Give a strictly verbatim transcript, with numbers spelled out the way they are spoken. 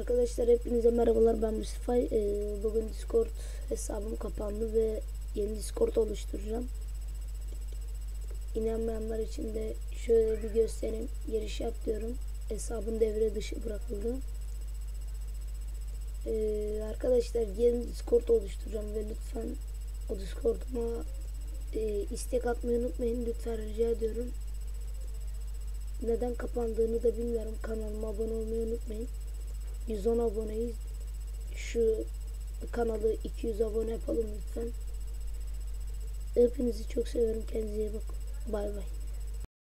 Arkadaşlar hepinize merhabalar, ben Mustafa. Ee, bugün Discord hesabım kapandı ve yeni Discord oluşturacağım. İnanmayanlar için de şöyle bir göstereyim. Giriş yap diyorum. Hesabın devre dışı bırakıldı. Ee, arkadaşlar yeni Discord oluşturacağım ve lütfen o Discord'uma e, istek atmayı unutmayın. Lütfen rica ediyorum. Neden kapandığını da bilmiyorum. Kanalıma abone olmayı unutmayın. yüz on aboneyiz. Şu kanalı iki yüz abone yapalım lütfen. Hepinizi çok seviyorum. Kendinize iyi bakın. Bay bay.